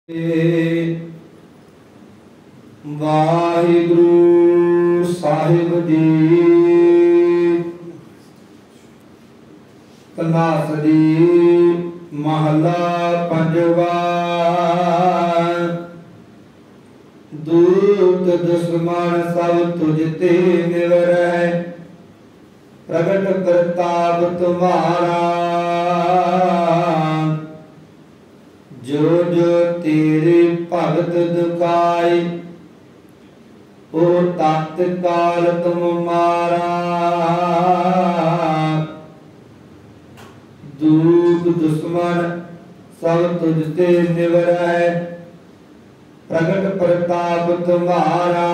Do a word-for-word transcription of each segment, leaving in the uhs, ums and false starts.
वाहिगुरु साहिब जी तनासरी महला पंजवा। दूत दुश्मन सब तुझ ते निवरै, प्रगट प्रताप तुम्हारा। जो जो तेरे भगत दुखाई, ओ तत्काल तुम मारा। दूत दुश्मन सब तुझ ते निवरै, प्रगट प्रताप तुम्हारा।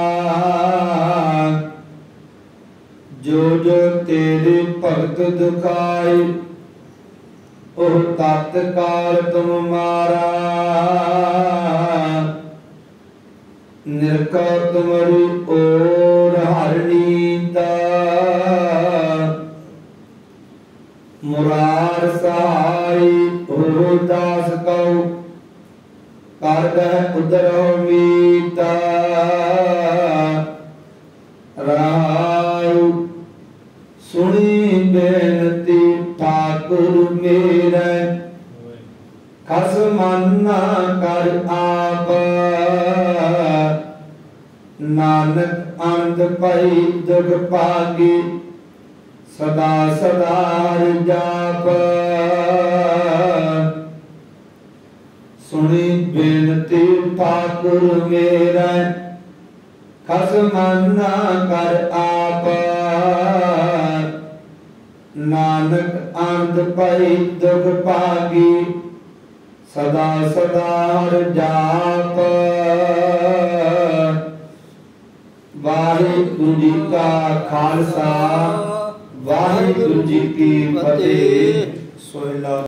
जो जो तेरे भगत दुखाई, ओ तत्काल तुम मारा। निरखा तुम्हारी ओर हरनीता, मुरार सहाय हो दास कौ, कर उदरो मीता। रायु सुनी बेनती ठाकुर मेरे, खस मन्ना कर आप। नानक आनंद पाई दुख पागी, सदा सदा जाप। सुनी बेनती ठाकुर मेरा, खस मन्ना कर आप। नानक आनंद पाई दुख पागी, सदा सदा जाप। वाहिगुरु जी का खालसा, वाहिगुरु जी की फतेह। सोहला।